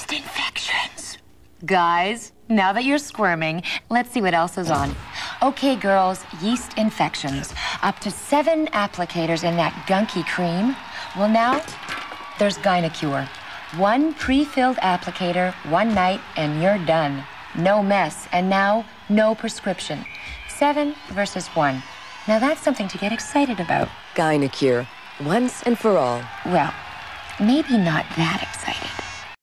Yeast infections. Guys, now that you're squirming, let's see what else is on. Okay, girls, yeast infections. Up to 7 applicators in that gunky cream. Well, now, there's Gynacure. 1 pre-filled applicator, 1 night, and you're done. No mess, and now, no prescription. 7 versus 1. Now that's something to get excited about. Gynacure, once and for all. Well, maybe not that excited.